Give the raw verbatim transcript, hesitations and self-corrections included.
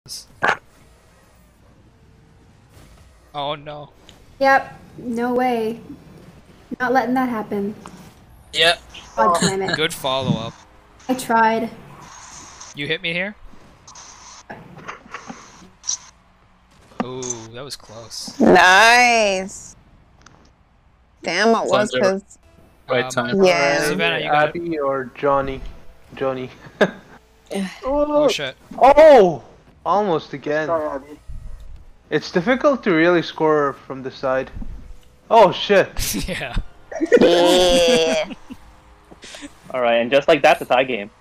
Oh no. Yep. No way. Not letting that happen. Yep. God damn it. Good follow up. I tried. You hit me here? Ooh, that was close. Nice. Damn, it was because. Right Um, time. Yeah. Savannah, you got it. Abby or Johnny? Johnny. Oh shit. Oh! Almost again. Sorry, Abby. It's difficult to really score from the side. Oh shit. Yeah. Yeah. Alright, and just like that, the tie game.